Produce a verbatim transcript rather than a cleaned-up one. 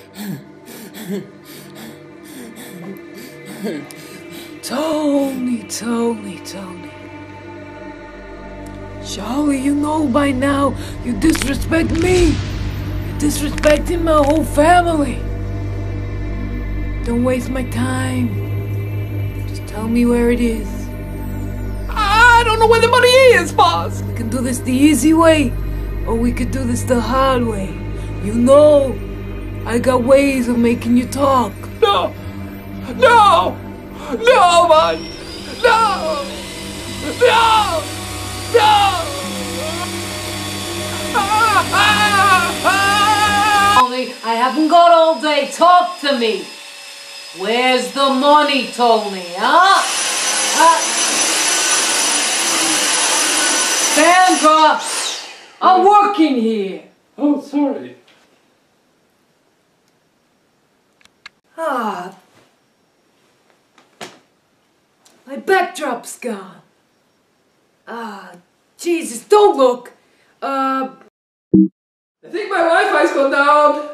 Tony, Tony, Tony. Surely you know by now you disrespect me. You're disrespecting my whole family. Don't waste my time. Just tell me where it is. I don't know where the money is, boss. We can do this the easy way, or we could do this the hard way. You know, I got ways of making you talk. No, no, no, man, no, no, no. Tony, I haven't got all day. Talk to me. Where's the money, Tony, huh? Uh, Sandra, I'm working here. Oh, sorry. Ah, my backdrop's gone. Ah, Jesus, don't look. Uh, I think my Wi-Fi's gone down.